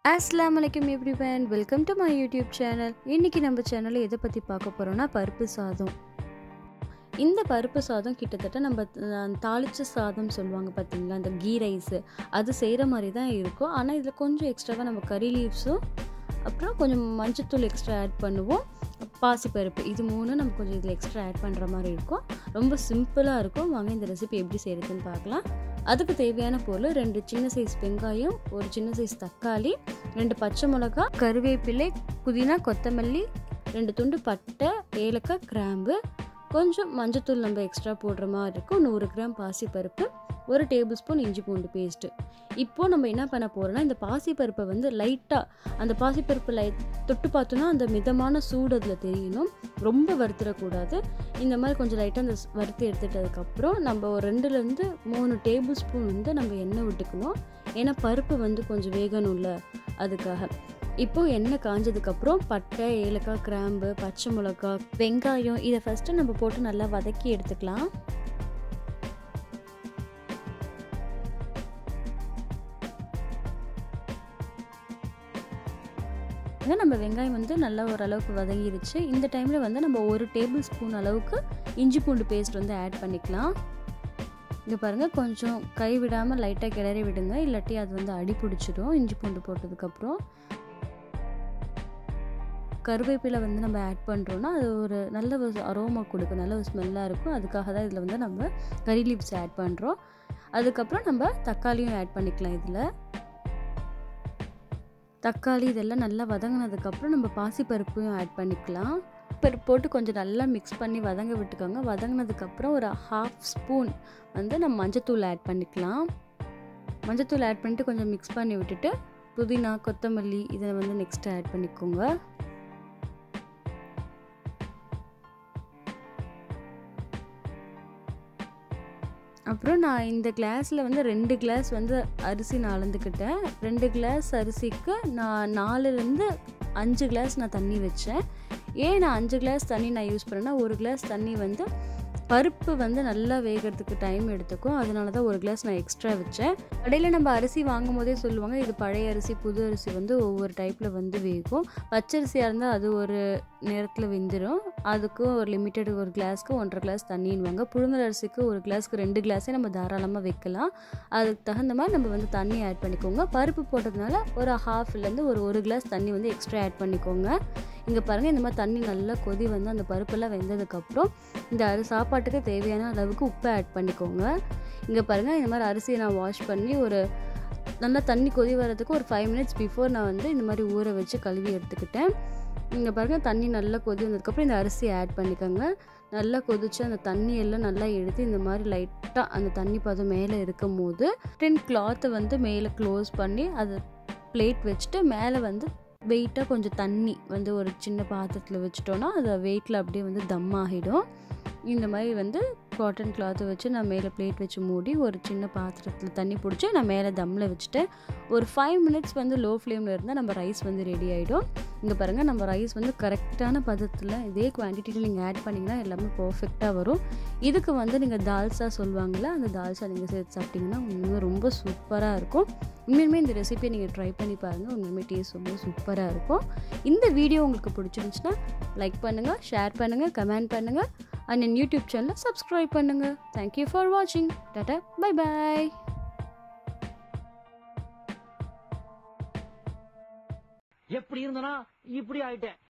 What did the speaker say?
Assalamualaikum everyone, welcome to my YouTube channel. இன்னைக்கு நம்ம சேனல்ல எதை பத்தி பார்க்க போறோம்னா பருப்பு சாதம். இந்த பருப்பு சாதம் கிட்டத்தட்ட நம்ம தாளிச்ச சாதம் சொல்லுவாங்க பாத்தீங்களா, அந்த கீ ரைஸ் அது செய்யற மாதிரி தான் இருக்கும். ஆனா இதுல கொஞ்சம் எக்ஸ்ட்ராவா நம்ம கறி லீவ்ஸும் அப்புறம் கொஞ்சம் மஞ்சத்தூள் எக்ஸ்ட்ரா ஆட் பண்ணுவோம். பாசி பருப்பு இது மூணும் நம்ம கொஞ்சம் இதில் எக்ஸ்ட்ரா ஆட் பண்ணுற மாதிரி இருக்கும். ரொம்ப சிம்பிளாக இருக்கும். வாங்க இந்த ரெசிபி எப்படி செய்கிறதுன்னு பார்க்கலாம். அதுக்கு தேவையான பொருள் 2 சின்ன சைஸ் வெங்காயம், ஒரு சின்ன சைஸ் தக்காளி, 2 பச்சை மிளகாய், கருவேப்பிலை, புதினா, கொத்தமல்லி, 2 துண்டு பட்டை, ஏலக்காய், கிராம்பு, கொஞ்சம் மஞ்சத்தூள் நம்ம எக்ஸ்ட்ரா போடுற மாதிரி இருக்கும், 100 கிராம் பாசி பருப்பு, 1 டேபிள் ஸ்பூன் இஞ்சி பூண்டு பேஸ்ட்டு. இப்போது நம்ம என்ன பண்ண போகிறோம்னா, இந்த பாசிப்பருப்பை வந்து லைட்டாக அந்த பாசிப்பருப்பு தொட்டு பார்த்தோன்னா அந்த மிதமான சூடு அதில் தெரியணும். ரொம்ப வறுத்துடக்கூடாது. இந்த மாதிரி கொஞ்சம் லைட்டாக அந்த வறுத்து எடுத்துட்டதுக்கப்புறம் நம்ம ஒரு 2லேருந்து 3 டேபிள் ஸ்பூன் வந்து நம்ம எண்ணெய் விட்டுக்கணும். ஏன்னா பருப்பு வந்து கொஞ்சம் வேகணும்ல, அதுக்காக. இப்போது எண்ணெய் காஞ்சதுக்கப்புறம் பட்டை, ஏலக்காய், கிராம்பு, பச்சை மிளகாய், வெங்காயம் இதை ஃபஸ்ட்டு நம்ம போட்டு நல்லா வதக்கி எடுத்துக்கலாம். நம்ம வெங்காயம் வந்து நல்லா ஓரளவுக்கு வதங்கிருச்சு. இந்த டைமில் வந்து நம்ம 1 டேபிள் ஸ்பூன் அளவுக்கு இஞ்சி பூண்டு பேஸ்ட் வந்து ஆட் பண்ணிக்கலாம். இங்கே பாருங்கள், கொஞ்சம் கை விடாமல் லைட்டாக கிளறி விடுங்க, இல்லாட்டி அது வந்து அடி பிடிச்சிடும். இஞ்சி பூண்டு போட்டதுக்கப்புறம் கருவேப்பிலை வந்து நம்ம ஆட் பண்ணுறோன்னா அது ஒரு நல்ல ஒரு அரோமா கொடுக்கும், நல்ல ஒரு ஸ்மெல்லாக இருக்கும். அதுக்காக தான் இதில் வந்து நம்ம கறி லீவ்ஸ் ஆட் பண்ணுறோம். அதுக்கப்புறம் நம்ம தக்காளியும் ஆட் பண்ணிக்கலாம். இதில் தக்காளி இதெல்லாம் நல்லா வதங்கினதுக்கப்புறம் நம்ம பாசிப்பருப்பையும் ஆட் பண்ணிக்கலாம். பருப்பு போட்டு கொஞ்சம் நல்லா மிக்ஸ் பண்ணி வதங்க விட்டுக்கோங்க. வதங்கினதுக்கப்புறம் ஒரு 1/2 ஸ்பூன் வந்து நம்ம மஞ்சத்தூள் ஆட் பண்ணிக்கலாம். மஞ்சத்தூள் ஆட் பண்ணிட்டு கொஞ்சம் மிக்ஸ் பண்ணி விட்டுட்டு புதினா, கொத்தமல்லி இதை வந்து நெக்ஸ்ட் ஆட் பண்ணிக்கோங்க. அப்புறம் நான் இந்த கிளாஸில் வந்து 2 கிளாஸ் வந்து அரிசி நான் அளந்துக்கிட்டேன். 2 கிளாஸ் அரிசிக்கு நான் 4லேருந்து 5 கிளாஸ் நான் தண்ணி வச்சேன். ஏன் நான் 5 கிளாஸ் தண்ணி நான் யூஸ் பண்ணேன்னா, 1 கிளாஸ் தண்ணி வந்து பருப்பு வந்து நல்லா வேகிறதுக்கு டைம் எடுத்துக்கும். அதனால தான் 1 கிளாஸ் நான் எக்ஸ்ட்ரா வச்சேன். கடையில் நம்ம அரிசி வாங்கும் போதே சொல்லுவாங்க, இது பழைய அரிசி, புது அரிசி வந்து ஒவ்வொரு டைப்பில் வந்து வேகும். பச்சரிசியாக இருந்தால் அது ஒரு நேரத்தில் வெந்துடும். அதுக்கும் ஒரு லிமிட்டட், ஒரு கிளாஸ்க்கு 1.5 கிளாஸ் தண்ணின்வாங்க. புழுங்கல் அரிசிக்கு 1 கிளாஸ்க்கு 2 கிளாஸே நம்ம தாராளமாக வைக்கலாம். அதுக்கு தகுந்த மாதிரி நம்ம வந்து தண்ணி ஆட் பண்ணிக்கோங்க. பருப்பு போட்டதுனால ஒரு 1/2லேருந்து ஒரு கிளாஸ் தண்ணி வந்து எக்ஸ்ட்ரா ஆட் பண்ணிக்கோங்க. இங்கே பாருங்கள், இந்த மாதிரி தண்ணி நல்லா கொதி வந்து அந்த பருப்பெல்லாம் வெந்ததுக்கப்புறம் இந்த சாப்பாட்டுக்கு தேவையான அளவுக்கு உப்பை ஆட் பண்ணிக்கோங்க. இங்கே பாருங்கள், இந்த மாதிரி அரிசியை நான் வாஷ் பண்ணி ஒரு நல்லா தண்ணி கொதி வர்றதுக்கு ஒரு 5 மினிட்ஸ் பிஃபோர் நான் வந்து இந்த மாதிரி ஊற வச்சு கழுவி எடுத்துக்கிட்டேன். இங்கே பாருங்கள், தண்ணி நல்லா கொதி வந்ததுக்கப்புறம் இந்த அரிசியை ஆட் பண்ணிக்கோங்க. நல்லா கொதிச்சு அந்த தண்ணி எல்லாம் நல்லா எடுத்து இந்த மாதிரி லைட்டாக அந்த தண்ணி பதம் மேலே இருக்கும் போது கிளாத்தை வந்து மேலே க்ளோஸ் பண்ணி அதை பிளேட் வச்சுட்டு மேலே வந்து வெயிட்டாக கொஞ்சம் தண்ணி வந்து ஒரு சின்ன பாத்திரத்தில் வச்சுட்டோன்னா அது வெயிட்டில் அப்படியே வந்து தம் ஆகிடும். இந்த மாதிரி வந்து காட்டன் கிளாத்தை வச்சு நான் மேலே பிளேட் வச்சு மூடி ஒரு சின்ன பாத்திரத்தில் தண்ணி பிடிச்சி நான் மேலே தம்மில் வச்சுட்டேன். ஒரு 5 மினிட்ஸ் வந்து லோ ஃப்ளேமில் இருந்தால் நம்ம ரைஸ் வந்து ரெடி ஆகிடும். இங்கே பாருங்கள், நம்ம ரைஸ் வந்து கரெக்டான பதத்தில் இதே குவான்டிட்டியில் நீங்கள் ஆட் பண்ணிங்கன்னா எல்லாமே பர்ஃபெக்டாக வரும். இதுக்கு வந்து நீங்கள் தால்சா சொல்லுவாங்களா, அந்த தால்சா நீங்கள் சேர்த்து சாப்பிட்டிங்கன்னா உண்மையுமே ரொம்ப சூப்பராக இருக்கும். உண்மையுமே இந்த ரெசிபியை நீங்கள் ட்ரை பண்ணி பாருங்கள். உண்மையுமே டேஸ்ட் ரொம்ப சூப்பராக இருக்கும். இந்த வீடியோ உங்களுக்கு பிடிச்சிருந்துச்சுன்னா லைக் பண்ணுங்கள், ஷேர் பண்ணுங்கள், கமெண்ட் பண்ணுங்கள். அண்ட் என் யூடியூப் சேனலை சப்ஸ்கிரைப் பண்ணுங்கள். தேங்க்யூ ஃபார் வாட்சிங். டாடா, பை பாய். எப்படி இருந்தனா இப்படி ஆயிட்டேன்.